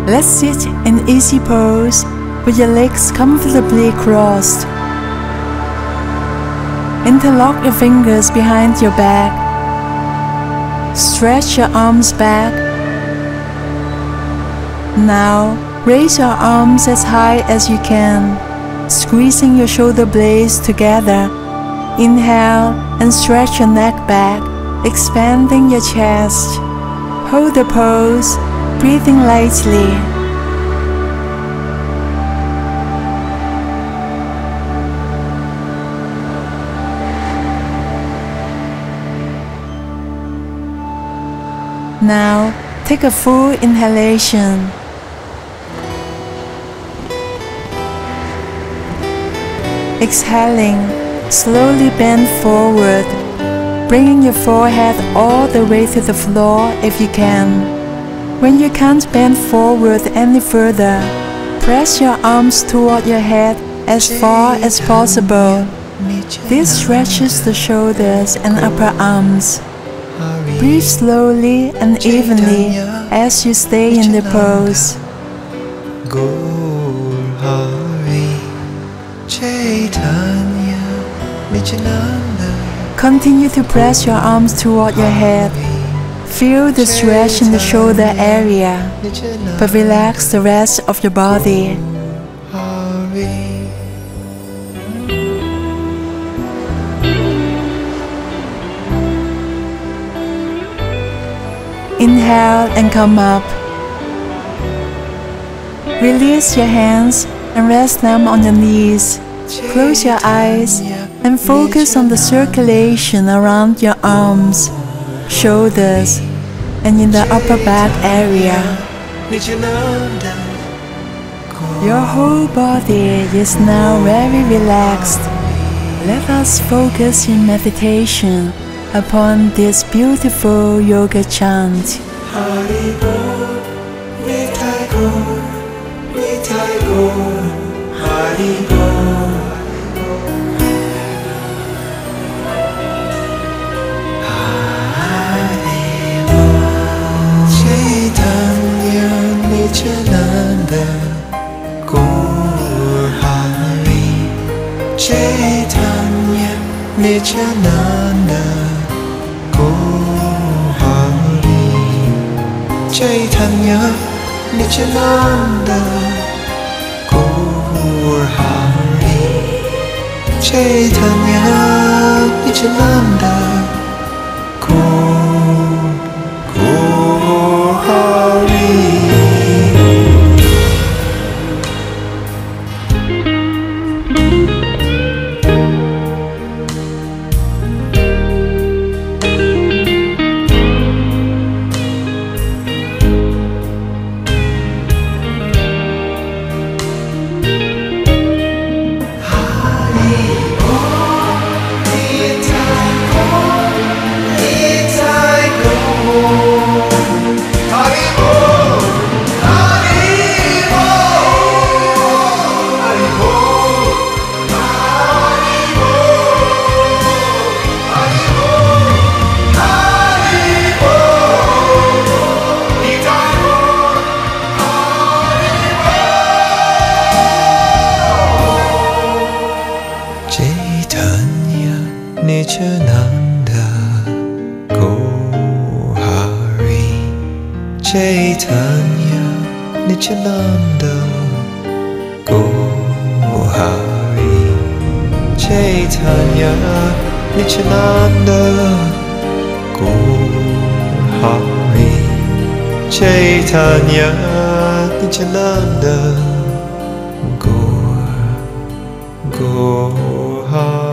Let's sit in easy pose with your legs comfortably crossed. Interlock your fingers behind your back. Stretch your arms back. Now, raise your arms as high as you can, squeezing your shoulder blades together. Inhale and stretch your neck back, expanding your chest. Hold the pose, breathing lightly. Now, take a full inhalation. Exhaling, slowly bend forward, bringing your forehead all the way to the floor if you can. When you can't bend forward any further, press your arms toward your head as far as possible. This stretches the shoulders and upper arms. Breathe slowly and evenly as you stay in the pose. Continue to press your arms toward your head. Feel the stretch in the shoulder area, but relax the rest of your body. Inhale and come up. Release your hands and rest them on your knees. Close your eyes and focus on the circulation around your arms, shoulders, and in the upper back area. Your whole body is now very relaxed. Let us focus in meditation upon this beautiful yoga chant. Nityananda Gauri Chaitanya Nityananda Gauri Chaitanya Nityananda Gauri. Nityananda Gauri Chaitanya Nityananda Gauri Chaitanya Nityananda Gauri Chaitanya Nityananda Gauri.